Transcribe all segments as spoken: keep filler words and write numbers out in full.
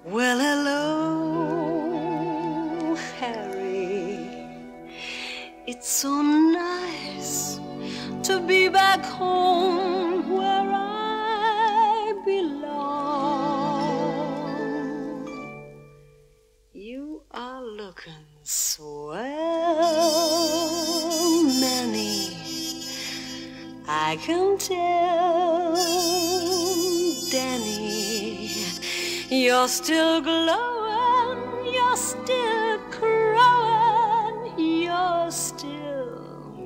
Well, hello, Harry. It's so nice to be back home where I belong. You are looking swell, Manny, I can tell. Danny, you're still glowing, you're still crowing, you're still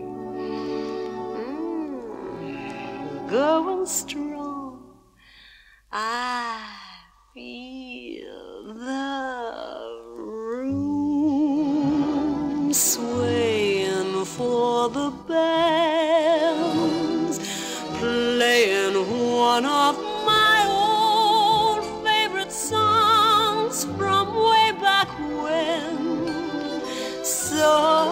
mm, going strong. I feel the room swaying for the bands, playing one of my old favorite songs from way back when. So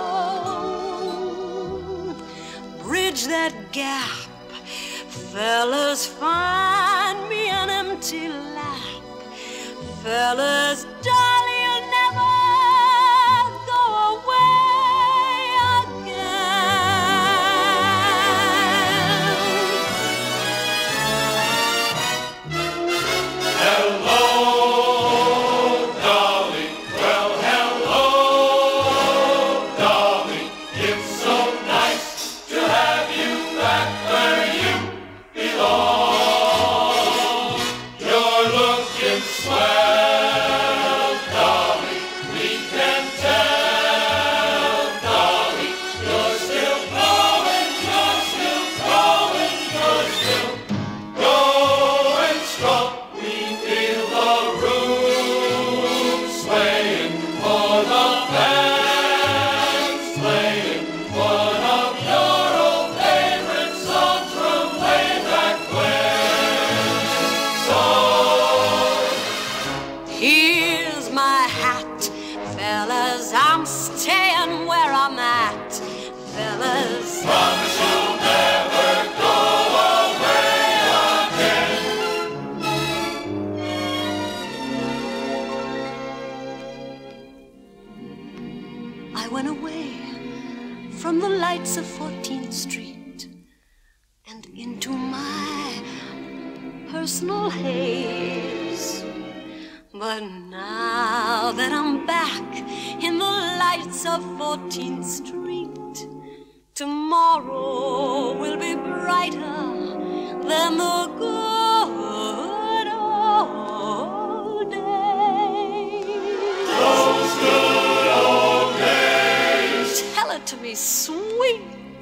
bridge that gap, fellas, find me an empty lap. Fellas, darling, you'll never go away again. Hello, darling. Well, hello, darling. It's so nice to have you back where you belong. You're looking swell, darling. We can tell, darling. You're still growing, you're still growing, you're still going strong. We feel the room swaying for the band's playing one of your old favorite songs from way back when. So Here's my hat, fellas, I'm staying where I'm at, fellas. promise you'll never go away again. I went away from the lights of fourteenth Street and into my personal haze. But now that I'm back in the lights of fourteenth Street, tomorrow will be brighter than the good old days. Those good old days. Tell it to me, sweet.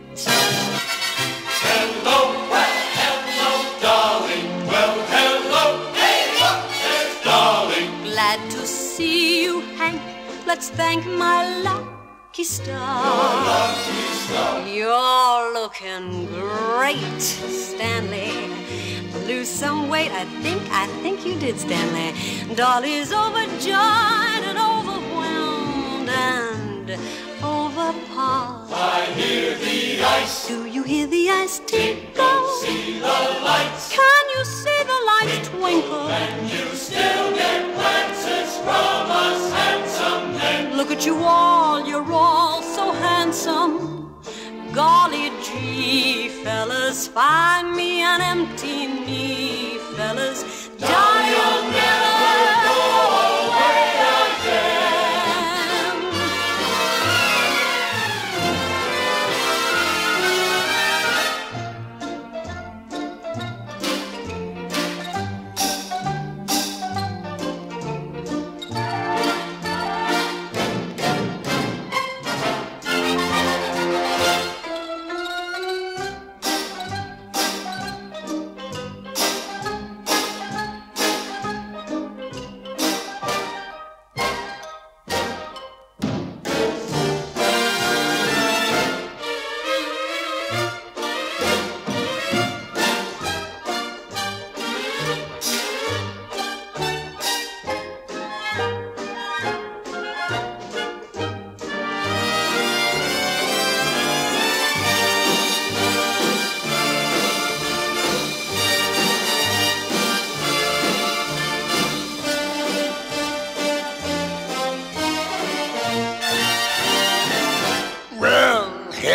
Hello, well, hello, darling. Well, hello, hey, look, there's darling. Glad to see you, Hank. Let's thank my lucky star. Lucky star. You're looking great, Stanley. Lose some weight, I think, I think you did, Stanley. Dolly's overjoyed and overwhelmed and overpowered. I hear the ice. Do you hear the ice tinkle? See the lights. Can you see the lights twinkle? And you still get glances from us handsome men. Look at you all, you're all so handsome. Golly gee, fellas, find me an empty knee, fellas. Darling, you'll never go away again.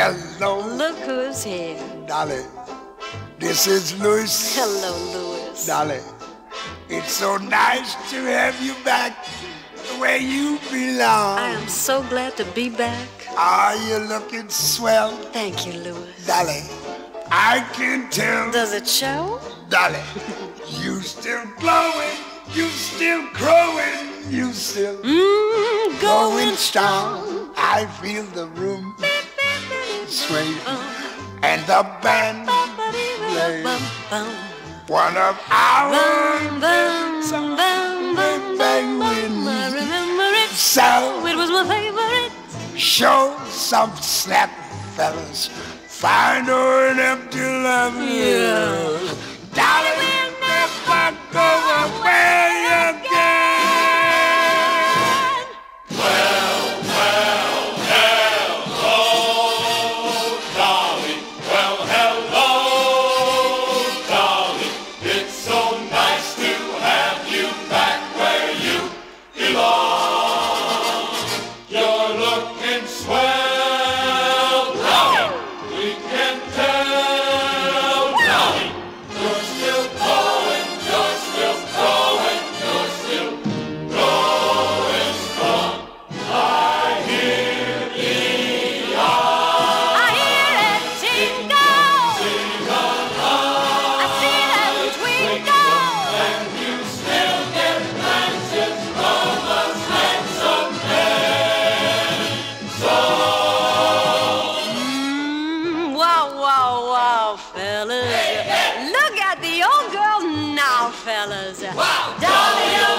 Hello. Look who's here. Dolly, this is Louis. Hello, Louis. Dolly, it's so nice to have you back where you belong. I am so glad to be back. Are you looking swell? Thank you, Louis. Dolly, I can tell. Does it show? Dolly, you still glowing, you still growing, you still Mmm, going strong. I feel the room sway and the band play one of our Bum, bum, bum, bum, bum, bum, bum. I remember it. so It was my favorite. show some snap, fellas. Find her an empty love. Yeah. Dolly will never go away again. Well, well, hello, Dolly. Well, hello, Dolly. It's so nice to have you back where you belong. You're looking swell, Dolly. We can tell, Dolly. You're still going, you're still going, you're still going strong. I hear the I hear it tingle. I see that twinkle. and you still get glances from us handsome men. So Mm, wow, wow, wow, fellas. Look at the old girl now, fellas. Wow, Dolly,